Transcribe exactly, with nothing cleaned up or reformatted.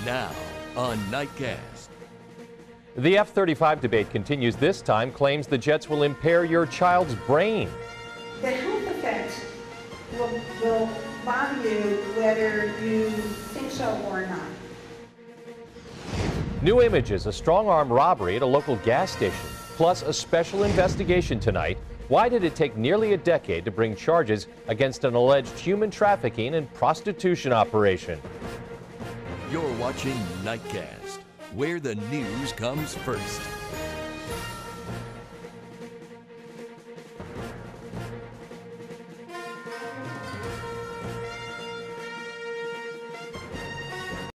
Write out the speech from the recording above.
Now on Nightcast. The F thirty-five debate continues. This time claims the jets will impair your child's brain. The health effects will, will bother you whether you think so or not. New images, a strong-arm robbery at a local gas station, plus a special investigation tonight. Why did it take nearly a decade to bring charges against an alleged human trafficking and prostitution operation? You're watching Nightcast, where the news comes first.